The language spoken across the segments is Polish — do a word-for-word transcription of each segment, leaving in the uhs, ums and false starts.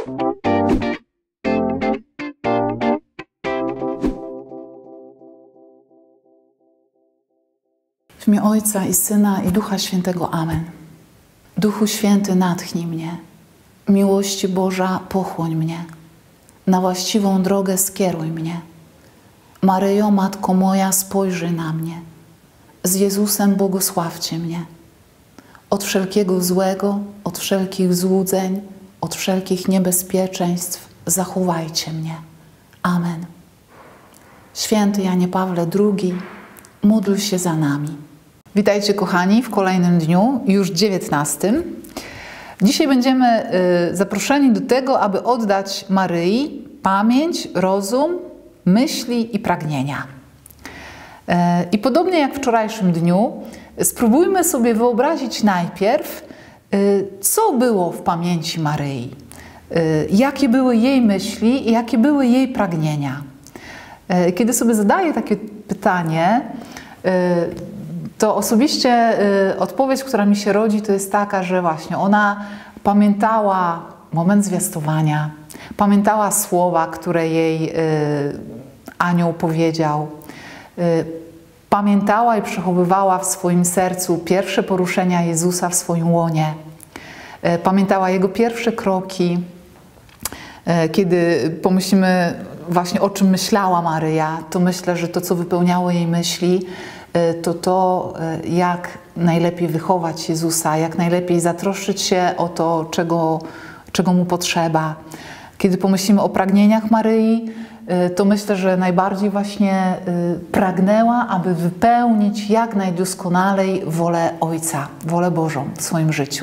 W imię Ojca i Syna i Ducha Świętego. Amen. Duchu Święty, natchnij mnie. Miłości Boża, pochłoń mnie. Na właściwą drogę skieruj mnie. Maryjo, Matko moja, spojrzyj na mnie. Z Jezusem błogosławcie mnie. Od wszelkiego złego, od wszelkich złudzeń, od wszelkich niebezpieczeństw zachowajcie mnie. Amen. Święty Janie Pawle drugi, módl się za nami. Witajcie kochani w kolejnym dniu, już dziewiętnastym. Dzisiaj będziemy y, zaproszeni do tego, aby oddać Maryi pamięć, rozum, myśli i pragnienia. Y, I podobnie jak w wczorajszym dniu, spróbujmy sobie wyobrazić najpierw, y, co było w pamięci Maryi, y, jakie były jej myśli i jakie były jej pragnienia. Y, kiedy sobie zadaję takie pytanie, y, to osobiście y, odpowiedź, która mi się rodzi, to jest taka, że właśnie ona pamiętała moment zwiastowania, pamiętała słowa, które jej y, anioł powiedział, y, pamiętała i przechowywała w swoim sercu pierwsze poruszenia Jezusa w swoim łonie, y, pamiętała Jego pierwsze kroki. Y, kiedy pomyślimy właśnie, o czym myślała Maryja, to myślę, że to, co wypełniało jej myśli, to to, jak najlepiej wychować Jezusa, jak najlepiej zatroszczyć się o to, czego, czego Mu potrzeba. Kiedy pomyślimy o pragnieniach Maryi, to myślę, że najbardziej właśnie pragnęła, aby wypełnić jak najdoskonalej wolę Ojca, wolę Bożą w swoim życiu.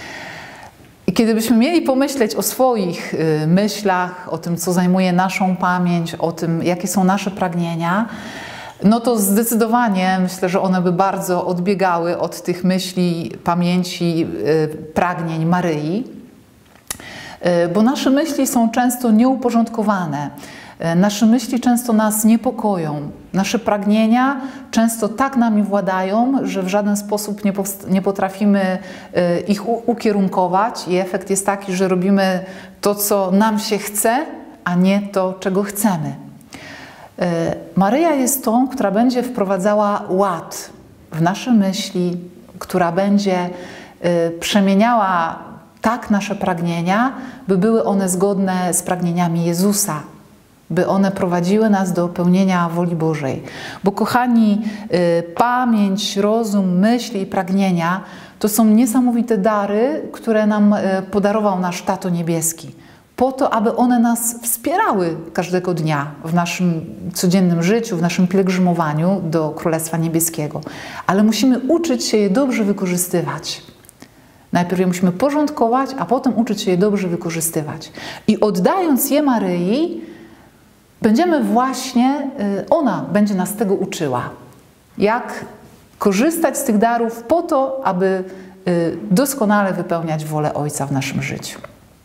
I kiedy byśmy mieli pomyśleć o swoich myślach, o tym, co zajmuje naszą pamięć, o tym, jakie są nasze pragnienia, no to zdecydowanie myślę, że one by bardzo odbiegały od tych myśli, pamięci, pragnień Maryi, bo nasze myśli są często nieuporządkowane, nasze myśli często nas niepokoją, nasze pragnienia często tak nami władają, że w żaden sposób nie, nie potrafimy ich ukierunkować i efekt jest taki, że robimy to, co nam się chce, a nie to, czego chcemy. Maryja jest tą, która będzie wprowadzała ład w nasze myśli, która będzie przemieniała tak nasze pragnienia, by były one zgodne z pragnieniami Jezusa, by one prowadziły nas do pełnienia woli Bożej. Bo kochani, pamięć, rozum, myśli i pragnienia to są niesamowite dary, które nam podarował nasz Tato Niebieski, po to, aby one nas wspierały każdego dnia w naszym codziennym życiu, w naszym pielgrzymowaniu do Królestwa Niebieskiego. Ale musimy uczyć się je dobrze wykorzystywać. Najpierw je musimy porządkować, a potem uczyć się je dobrze wykorzystywać. I oddając je Maryi, będziemy właśnie, ona będzie nas tego uczyła. Jak korzystać z tych darów po to, aby doskonale wypełniać wolę Ojca w naszym życiu.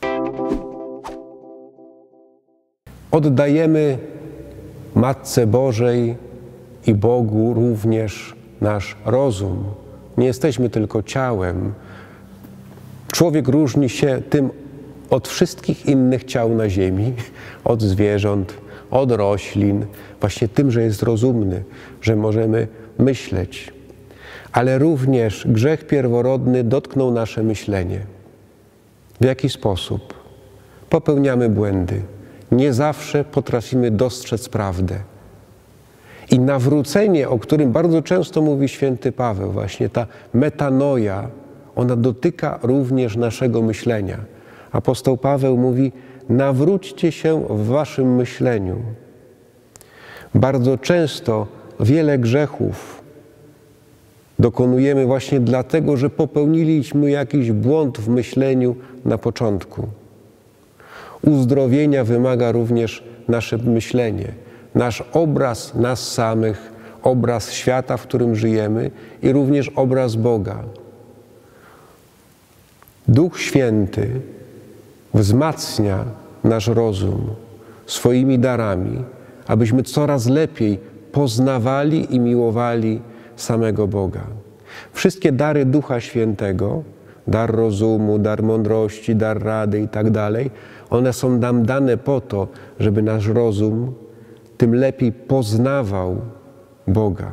Oddajemy Matce Bożej i Bogu również nasz rozum. Nie jesteśmy tylko ciałem. Człowiek różni się tym od wszystkich innych ciał na ziemi, od zwierząt, od roślin, właśnie tym, że jest rozumny, że możemy myśleć. Ale również grzech pierworodny dotknął nasze myślenie. W jaki sposób? Popełniamy błędy. Nie zawsze potrafimy dostrzec prawdę. I nawrócenie, o którym bardzo często mówi święty Paweł, właśnie ta metanoja, ona dotyka również naszego myślenia. Apostoł Paweł mówi, nawróćcie się w waszym myśleniu. Bardzo często wiele grzechów dokonujemy właśnie dlatego, że popełniliśmy jakiś błąd w myśleniu na początku. Uzdrowienia wymaga również nasze myślenie, nasz obraz nas samych, obraz świata, w którym żyjemy i również obraz Boga. Duch Święty wzmacnia nasz rozum swoimi darami, abyśmy coraz lepiej poznawali i miłowali samego Boga. Wszystkie dary Ducha Świętego dar rozumu, dar mądrości, dar rady i tak dalej, one są nam dane po to, żeby nasz rozum tym lepiej poznawał Boga.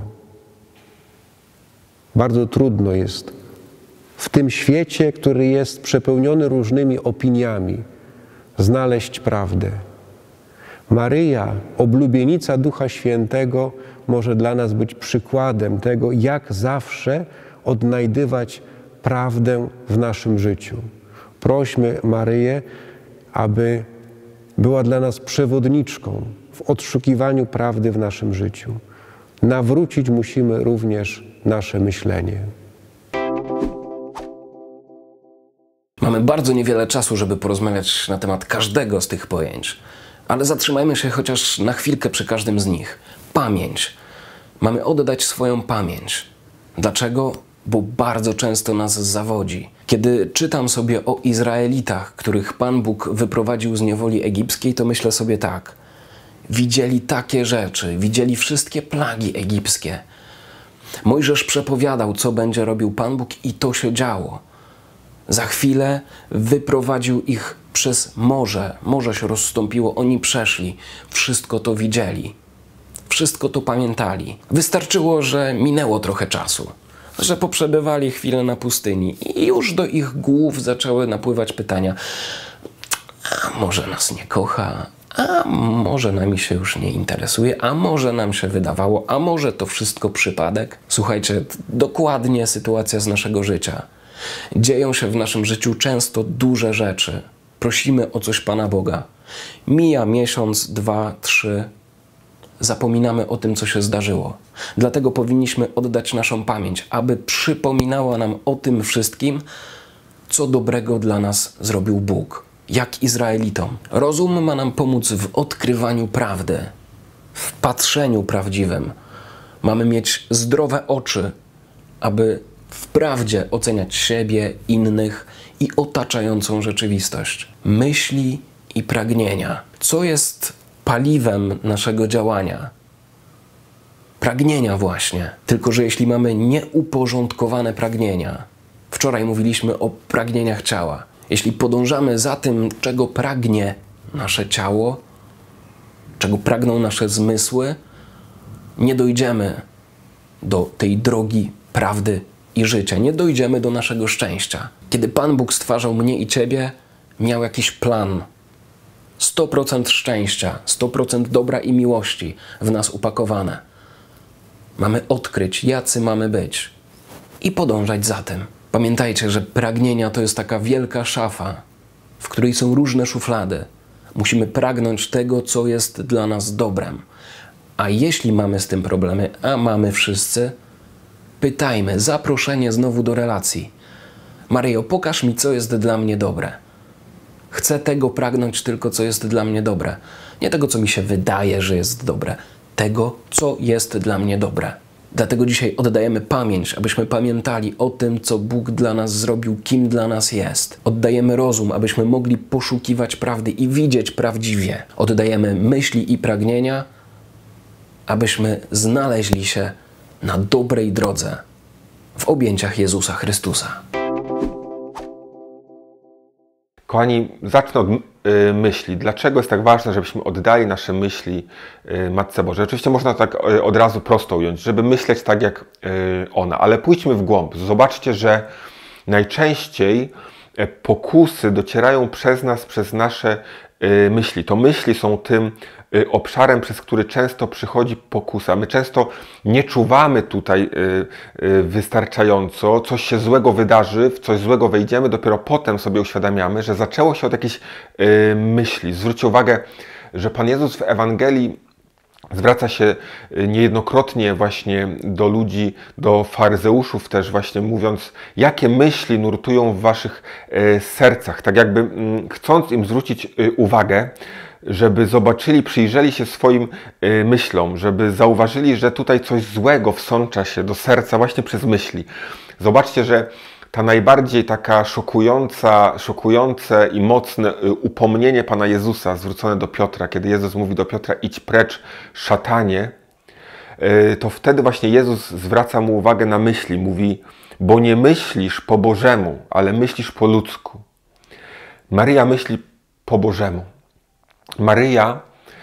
Bardzo trudno jest w tym świecie, który jest przepełniony różnymi opiniami, znaleźć prawdę. Maryja, oblubienica Ducha Świętego, może dla nas być przykładem tego, jak zawsze odnajdywać prawdę w naszym życiu. Prośmy Maryję, aby była dla nas przewodniczką w odszukiwaniu prawdy w naszym życiu. Nawrócić musimy również nasze myślenie. Mamy bardzo niewiele czasu, żeby porozmawiać na temat każdego z tych pojęć, ale zatrzymajmy się chociaż na chwilkę przy każdym z nich. Pamięć. Mamy oddać swoją pamięć. Dlaczego? Bo bardzo często nas zawodzi. Kiedy czytam sobie o Izraelitach, których Pan Bóg wyprowadził z niewoli egipskiej, to myślę sobie tak. Widzieli takie rzeczy, widzieli wszystkie plagi egipskie. Mojżesz przepowiadał, co będzie robił Pan Bóg, i to się działo. Za chwilę wyprowadził ich przez morze. Morze się rozstąpiło, oni przeszli. Wszystko to widzieli. Wszystko to pamiętali. Wystarczyło, że minęło trochę czasu, że poprzebywali chwilę na pustyni i już do ich głów zaczęły napływać pytania. A może nas nie kocha? A może nami się już nie interesuje? A może nam się wydawało? A może to wszystko przypadek? Słuchajcie, dokładnie sytuacja z naszego życia. Dzieją się w naszym życiu często duże rzeczy. Prosimy o coś Pana Boga. Mija miesiąc, dwa, trzy. Zapominamy o tym, co się zdarzyło. Dlatego powinniśmy oddać naszą pamięć, aby przypominała nam o tym wszystkim, co dobrego dla nas zrobił Bóg. Jak Izraelitom. Rozum ma nam pomóc w odkrywaniu prawdy, w patrzeniu prawdziwym. Mamy mieć zdrowe oczy, aby w prawdzie oceniać siebie, innych i otaczającą rzeczywistość. Myśli i pragnienia. Co jest paliwem naszego działania? Pragnienia właśnie. Tylko że jeśli mamy nieuporządkowane pragnienia, wczoraj mówiliśmy o pragnieniach ciała. Jeśli podążamy za tym, czego pragnie nasze ciało, czego pragną nasze zmysły, nie dojdziemy do tej drogi prawdy i życia. Nie dojdziemy do naszego szczęścia. Kiedy Pan Bóg stwarzał mnie i Ciebie, miał jakiś plan. sto procent szczęścia, sto procent dobra i miłości w nas upakowane. Mamy odkryć, jacy mamy być i podążać za tym. Pamiętajcie, że pragnienia to jest taka wielka szafa, w której są różne szuflady. Musimy pragnąć tego, co jest dla nas dobrem. A jeśli mamy z tym problemy, a mamy wszyscy, pytajmy, zaproszenie znowu do relacji. Maryjo, pokaż mi, co jest dla mnie dobre. Chcę tego pragnąć tylko, co jest dla mnie dobre. Nie tego, co mi się wydaje, że jest dobre. Tego, co jest dla mnie dobre. Dlatego dzisiaj oddajemy pamięć, abyśmy pamiętali o tym, co Bóg dla nas zrobił, kim dla nas jest. Oddajemy rozum, abyśmy mogli poszukiwać prawdy i widzieć prawdziwie. Oddajemy myśli i pragnienia, abyśmy znaleźli się na dobrej drodze w objęciach Jezusa Chrystusa. Kochani, zacznę od y, myśli. Dlaczego jest tak ważne, żebyśmy oddali nasze myśli y, Matce Bożej? Oczywiście można tak y, od razu prosto ująć, żeby myśleć tak jak y, ona, ale pójdźmy w głąb. Zobaczcie, że najczęściej y, pokusy docierają przez nas, przez nasze y, myśli. To myśli są tym y, obszarem, przez który często przychodzi pokusa. My często nie czuwamy tutaj y, y, wystarczająco, coś się złego wydarzy, w coś złego wejdziemy, dopiero potem sobie uświadamiamy, że zaczęło się od jakiejś y, myśli. Zwróćcie uwagę, że Pan Jezus w Ewangelii zwraca się niejednokrotnie właśnie do ludzi, do faryzeuszów też właśnie mówiąc, jakie myśli nurtują w waszych y, sercach, tak jakby y, chcąc im zwrócić y, uwagę, żeby zobaczyli, przyjrzeli się swoim y, myślom, żeby zauważyli, że tutaj coś złego wsącza się do serca właśnie przez myśli. Zobaczcie, że ta najbardziej taka szokująca, szokujące i mocne y, upomnienie Pana Jezusa zwrócone do Piotra, kiedy Jezus mówi do Piotra, idź precz, szatanie, y, to wtedy właśnie Jezus zwraca mu uwagę na myśli. Mówi, bo nie myślisz po Bożemu, ale myślisz po ludzku. Maryja myśli po Bożemu. Maryja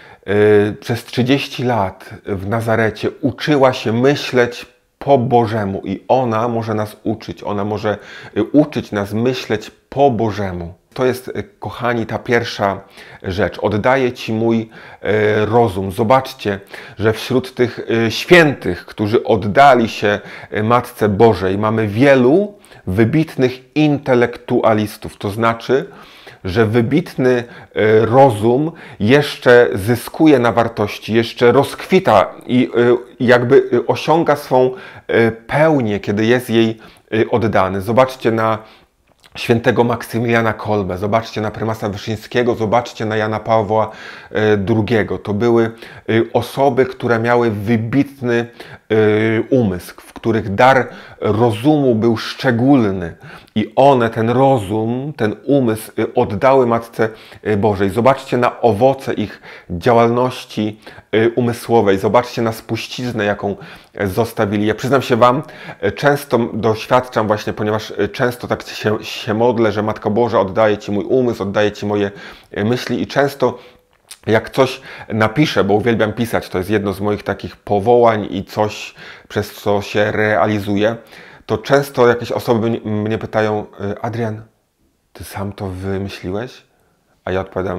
y, przez trzydzieści lat w Nazarecie uczyła się myśleć po Bożemu i ona może nas uczyć, ona może y, uczyć nas myśleć po Bożemu. To jest, y, kochani, ta pierwsza rzecz. Oddaję Ci mój y, rozum. Zobaczcie, że wśród tych y, świętych, którzy oddali się y, Matce Bożej, mamy wielu wybitnych intelektualistów. To znaczy, że wybitny rozum jeszcze zyskuje na wartości, jeszcze rozkwita i jakby osiąga swą pełnię, kiedy jest jej oddany. Zobaczcie na świętego Maksymiliana Kolbę, zobaczcie na prymasa Wyszyńskiego, zobaczcie na Jana Pawła drugiego. To były osoby, które miały wybitny umysł, w których dar rozumu był szczególny i one ten rozum, ten umysł oddały Matce Bożej. Zobaczcie na owoce ich działalności umysłowej, zobaczcie na spuściznę, jaką zostawili. Ja przyznam się Wam, często doświadczam właśnie, ponieważ często tak się, się modlę, że Matka Boża oddaje Ci mój umysł, oddaje Ci moje myśli i często jak coś napiszę, bo uwielbiam pisać, to jest jedno z moich takich powołań i coś, przez co się realizuję, to często jakieś osoby mnie pytają: Adrian, Ty sam to wymyśliłeś? A ja odpowiadam: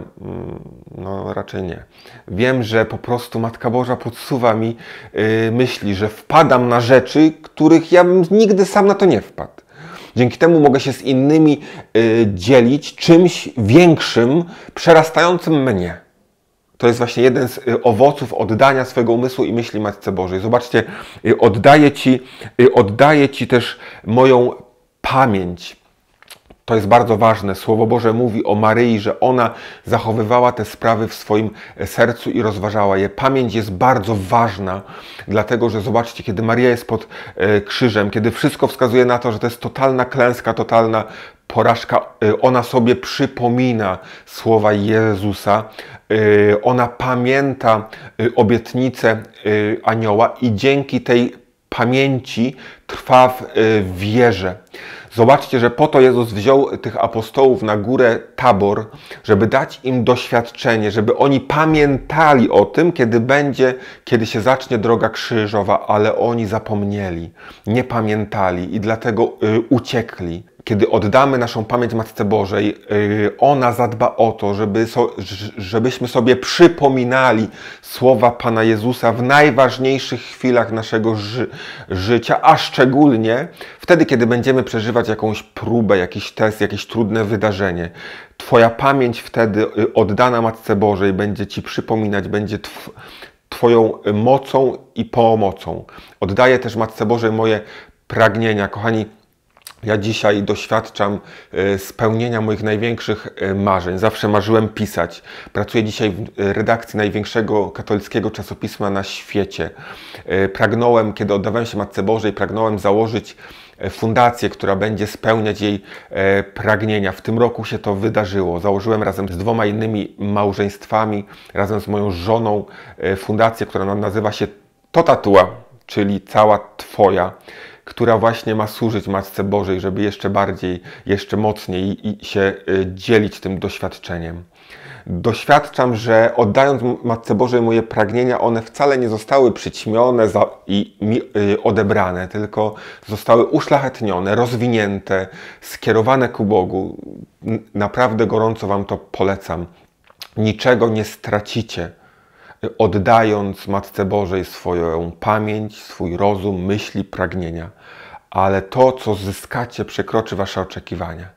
no raczej nie. Wiem, że po prostu Matka Boża podsuwa mi yy, myśli, że wpadam na rzeczy, których ja bym nigdy sam na to nie wpadł. Dzięki temu mogę się z innymi yy, dzielić czymś większym, przerastającym mnie. To jest właśnie jeden z owoców oddania swojego umysłu i myśli Matce Bożej. Zobaczcie, oddaję Ci, oddaję Ci też moją pamięć. To jest bardzo ważne. Słowo Boże mówi o Maryi, że ona zachowywała te sprawy w swoim sercu i rozważała je. Pamięć jest bardzo ważna, dlatego że zobaczcie, kiedy Maryja jest pod krzyżem, kiedy wszystko wskazuje na to, że to jest totalna klęska, totalna porażka, ona sobie przypomina słowa Jezusa, ona pamięta obietnicę anioła i dzięki tej pamięci trwa w wierze. Zobaczcie, że po to Jezus wziął tych apostołów na górę Tabor, żeby dać im doświadczenie, żeby oni pamiętali o tym, kiedy będzie, kiedy się zacznie droga krzyżowa, ale oni zapomnieli, nie pamiętali i dlatego y, uciekli. Kiedy oddamy naszą pamięć Matce Bożej, yy, ona zadba o to, żeby so, żebyśmy sobie przypominali słowa Pana Jezusa w najważniejszych chwilach naszego ży życia, a szczególnie wtedy, kiedy będziemy przeżywać jakąś próbę, jakiś test, jakieś trudne wydarzenie. Twoja pamięć wtedy oddana Matce Bożej będzie Ci przypominać, będzie tw Twoją mocą i pomocą. Oddaję też Matce Bożej moje pragnienia. Kochani, ja dzisiaj doświadczam spełnienia moich największych marzeń. Zawsze marzyłem pisać. Pracuję dzisiaj w redakcji największego katolickiego czasopisma na świecie. Pragnąłem, kiedy oddawałem się Matce Bożej, pragnąłem założyć fundację, która będzie spełniać jej pragnienia. W tym roku się to wydarzyło. Założyłem razem z dwoma innymi małżeństwami, razem z moją żoną fundację, która nazywa się Totatua, czyli Cała Twoja, która właśnie ma służyć Matce Bożej, żeby jeszcze bardziej, jeszcze mocniej i się dzielić tym doświadczeniem. Doświadczam, że oddając Matce Bożej moje pragnienia, one wcale nie zostały przyćmione i mi odebrane, tylko zostały uszlachetnione, rozwinięte, skierowane ku Bogu. Naprawdę gorąco Wam to polecam. Niczego nie stracicie, oddając Matce Bożej swoją pamięć, swój rozum, myśli, pragnienia. Ale to, co zyskacie, przekroczy Wasze oczekiwania.